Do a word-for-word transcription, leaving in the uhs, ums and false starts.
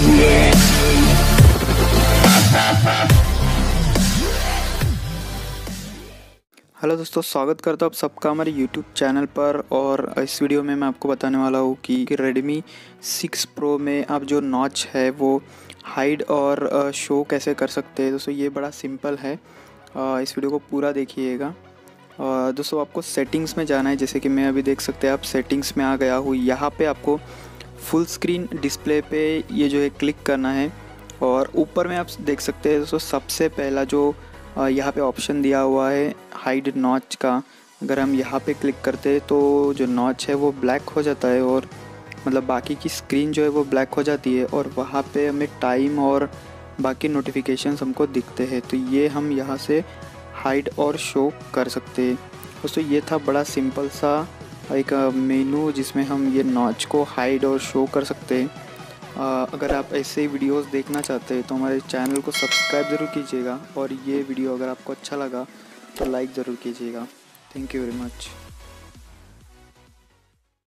Hello दोस्तों, स्वागत करता हूँ आप सबका हमारे यूट्यूब चैनल पर। और इस वीडियो में मैं आपको बताने वाला हूँ कि Redmi सिक्स प्रो में आप जो नॉच है वो हाइड और शो कैसे कर सकते हैं। दोस्तों ये बड़ा सिंपल है, इस वीडियो को पूरा देखिएगा। दोस्तों आपको सेटिंग्स में जाना है, जैसे कि मैं अभी देख सकते हैं आप सेटिंग्स में आ गया हूँ। यहाँ पे आपको फुल स्क्रीन डिस्प्ले पे ये जो है क्लिक करना है और ऊपर में आप देख सकते हैं दोस्तों सबसे पहला जो यहाँ पे ऑप्शन दिया हुआ है हाइड नॉच का। अगर हम यहाँ पे क्लिक करते हैं तो जो नॉच है वो ब्लैक हो जाता है और मतलब बाकी की स्क्रीन जो है वो ब्लैक हो जाती है और वहाँ पे हमें टाइम और बाकी नोटिफिकेशंस हमको दिखते हैं। तो ये हम यहाँ से हाइड और शो कर सकते हैं। दोस्तों ये था बड़ा सिंपल सा एक मेनू जिसमें हम ये नॉच को हाइड और शो कर सकते हैं। अगर आप ऐसे ही वीडियोस देखना चाहते हैं तो हमारे चैनल को सब्सक्राइब ज़रूर कीजिएगा और ये वीडियो अगर आपको अच्छा लगा तो लाइक ज़रूर कीजिएगा। Thank you very much.